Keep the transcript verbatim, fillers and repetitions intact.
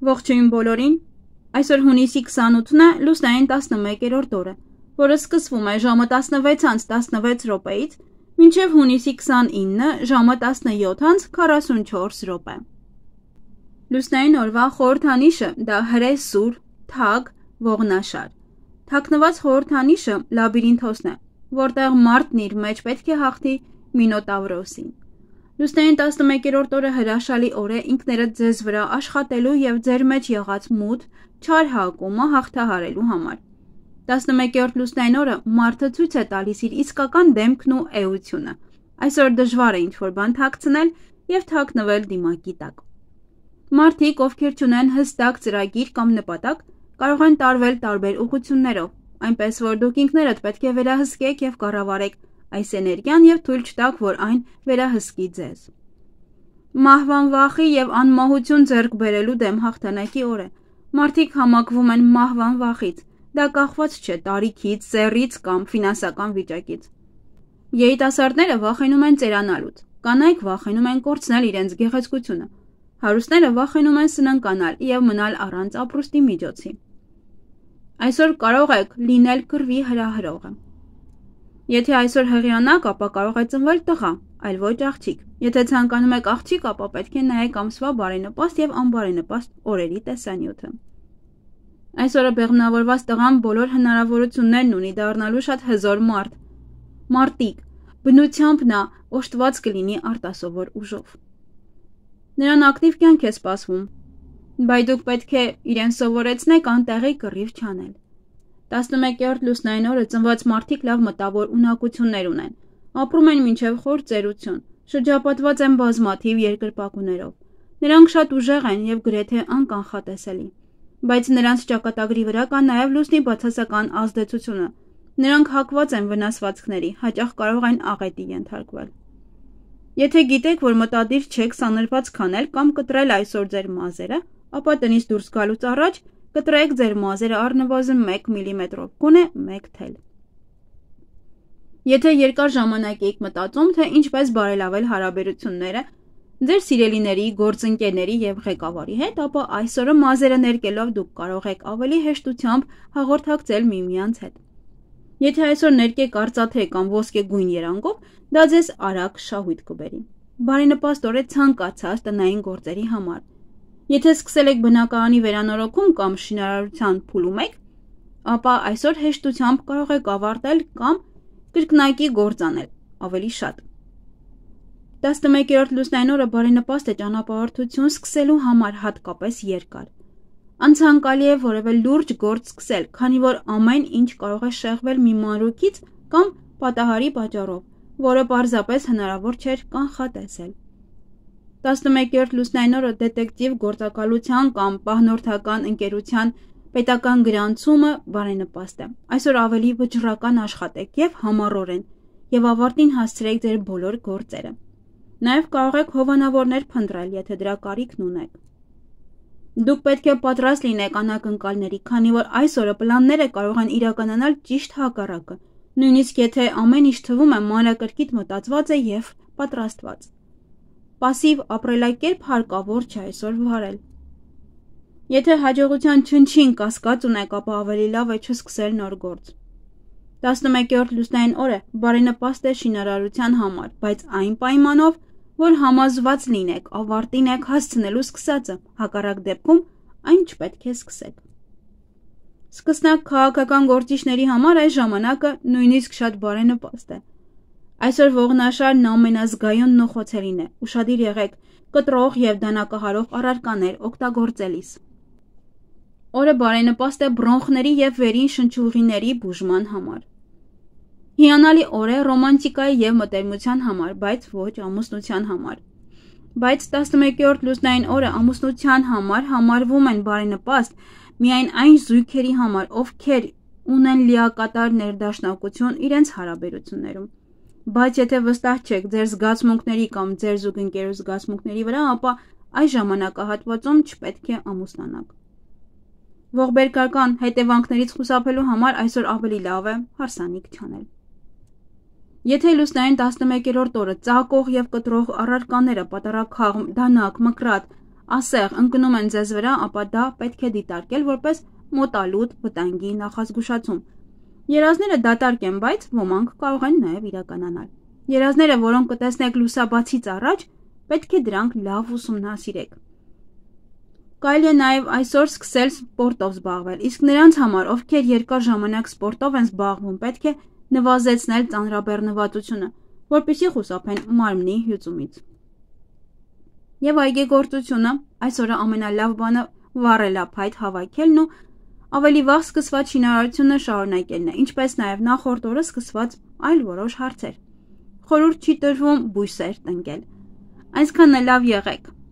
Ողջույն բոլորին, այսօր հունիսի քսանութն է լուսնային տասնմեկերորդ օրը, որը սկսվում է ժամը տասնվեց անց տասնվեց րոպեից, մինչև հունիսի քսանինը ժամը տասնյոթ անց քառասունչորս րոպե։ Լուսնային օրվա խորհրդանիշը դա հրեսուր, թագ, ողնաշար։ Թաքնված խորհրդանիշը լաբիրինթոսն է, որտեղ մարդն իր մեջ պետք է հաղթի մինոտավրոսին։ Լուսնային տասնմեկերորդ օրը հրաշալի օր է ինքներդ ձեզ վրա աշխատելու և ձեր մեջ եղած մութ, չար հակումը հաղթահարելու համար։ տասնմեկերորդ լուսնային օրը մարդը ցույց է տալիս իր իսկական դեմքն ու էությունը։ Այսօր դժվար է ինչ-որ բան թաքցնել և թաքնվել դիմակի տակ։ Մարդիկ, ովքեր չունեն հստակ ծրագիր կամ նպատակ, կարող են տարվել տարբեր ուղղություններով, այնպես որ դուք ինքներդ պետք է վերահսկեք և կառավարեք այս էներգիան և թույլ չտաք, որ այն վերահսկի ձեզ։ Մահվան վախի և անմահություն ձեռք բերելու դեմ հաղթանակի օր է։ Մարդիկ համակվում են մահվան վախից, դա կախված չէ տարիքից, սեռից կամ ֆինանսական վիճակից։ Երիտասարդները վախենում են ծերանալուց, կանայք վախենում են կորցնել իրենց գեղեցկությունը, հարուստները վախենում են սննկանալ և մնալ առանց ապրուստի միջոցի։ Այսօր կարող եք լինել կռվի հրահրողը։ Եթե այսօր հղիանաք, ապա կարող է ծնվել տղա, այլ ոչ աղջիկ։ Եթե ցանկանում եք աղջիկ, ապա պետք է նայեք ամսվա բարենպաստ և անբարենպաստ օրերի տեսանյութը։ Այսօրը բեղմնավորված տղան բոլոր հնարավորություններն ունի դառնալու շատ հզոր մարդ։ Մարտիկ, բնությամբ նա օժտված կլինի արտասովոր ուժով։ Նրան ակտիվ կյանք է սպասվում, բայց դուք պետք է իրեն սովորեցնեք անտեղի կռիվ չանել։ տասնմեկերորդ լուսնային օրը ծնված մարդիկ լավ մտավոր ունակություններ ունեն, ապրում են մինչև խոր ծերություն, շրջապատված են բազմաթիվ երկրպագուներով։ Նրանք շատ ուժեղ են և գրեթե անկանխատեսելի, բայց նրանց ճակատագրի վրա կա նաև լուսնի բացասական ազդեցությունը։ Նրանք հակված են վնասվածքների, հաճախ կարող են աղետի ենթարկվել։ Եթե գիտեք, որ մտադիր չեք սանրված քանել կամ կտրել այսօր ձեր մազերը, ապա տնից դուրս գալուց առաջ կտրեք ձեր մազերը առնվազն մեկ միլիմետրով, գոնե մեկ թել։ Եթե երկար ժամանակ եք մտածում, թե ինչպես բարելավել հարաբերությունները ձեր սիրելիների, գործընկերների և ղեկավարի հետ, ապա այսօրը մազերը ներկելով դուք կարող եք ավելի հեշտությամբ հաղորդակցել միմյանց հետ։ Եթե այսօր ներկեք արծաթե կամ ոսկեգույն երանգով, դա ձեզ արագ շահույթ կբերի։ Բարենպաստ օր է ցանկացած տնային գործերի համար։ Եթե սկսել եք բնակարանի վերանորոգում կամ շինարարության փուլում եք, ապա այսօր հեշտությամբ կարող եք ավարտել կամ կրկնակի գործ անել ավելի շատ։ տասնմեկերորդ լուսնային օրը բարենպաստ է ճանապարհորդություն սկսելու համար, հատկապես երկար։ Անցանկալի է որևէ լուրջ գործ սկսել, քանի որ ամեն ինչ կարող է շեղվել մի մանրուքից կամ պատահարի պատճառով, որը պարզապես հնարավոր չէր կանխատեսել։ տասնմեկերորդ լուսնային օրը դետեկտիվ գործակալության կամ պահնորդական ընկերության պետական գրանցումը բարենպաստ է։ Այսօր ավելի վճռական աշխատեք և համառորեն և ավարտին հասցրեք ձեր բոլոր գործերը։ Նաև կարող եք հովանավորներ փնտրել, եթե դրա կարիքն ունեք։ Դուք պետք է պատրաստ լինեք անակնկալների, քանի որ այս օրը պլանները կարող են իրականանալ ճիշտ հակառակը, նույնիսկ եթե ամեն ինչ թվում է մանրակրկիտ մտածված է և պատրաստված։ Պասիվ ապրելակերպ հարկավոր չէ այսօր վարել։ Եթե հաջողության չնչին կասկած ունեք, ապա ավելի լավ է չսկսել նոր գործ։ տասնմեկերորդ լուսնային օրը բարենպաստ է շինարարության համար, բայց այն պայմանով, որ համոզված լինեք, ավարտին եք հասցնելու սկսածը, հակառակ դեպքում այն չպետք է սկսեք։ Սկսնակ քաղաքական գործիչների համար այս ժամանակը նույնիսկ շատ բարենպաստ է։ Այսօր ողնաշարն ամենազգայունն ու խոցելին է, ուշադիր եղեք կտրող և դանակահարող առարկաներ օգտագործելիս։ Օրը բարենպաստ է բրոնխների և վերին շնչուղիների բուժման համար։ Հիանալի օր է ռոմանտիկայի և մտերմության համար, բայց ոչ ամուսնության համար։ Բայց տասնմեկերորդ լուսնային օրը ամուսնության համար համարվում են բարենպաստ միայն այն զույգերի համար, ովքեր ունեն լիակատար ներդաշնակություն իրենց հարաբերություններում։ Բայց եթե վստահ չեք ձեր զգացմունքների կամ ձեր զուգընկերու զգացմունքների վրա, ապա այս ժամանակահատվածում չպետք է ամուսնանաք։ Ողբերգական հետևանքներից խուսափելու համար այսօր ավելի լավ է հարսանիք չանել։ Եթե լուսնային տասնմեկերորդ օրը ծակող և կտրող առարկաները պատառաքաղ, դանակ, մկրատ, ասեղ ընկնում են ձեզ վրա, ապա դա պետք է դիտարկել որպես մոտալուտ վտանգի նախազգուշացում։ Երազները դատարկ են, բայց ոմանք կարող են նաև իրականանալ։ Երազները, որոնք կտեսնեք լուսաբացից առաջ, պետք է դրանք լավ ուսումնասիրեք։ Կարելի է նաև այսօր սկսել սպորտով զբաղվել, իսկ նրանց համար, ովքեր երկար ժամանակ սպորտով են զբաղվում, պետք է նվազեցնել ծանրաբեռնվածությունը, որպեսզի խուսափեն մարմնի հյուծումից։ Եվ այգեգործությունը, այսօրը ամենալավ բանը վառելափայտ հավաքելն ու ավելի վաղ սկսված շինարարությունը շարունակելն է, ինչպես նաև նախորդ օրը սկսված այլ որոշ հարցեր։ Խորհուրդ չի տրվում բույսեր տնկել։ Այսքանը լավ եղեք։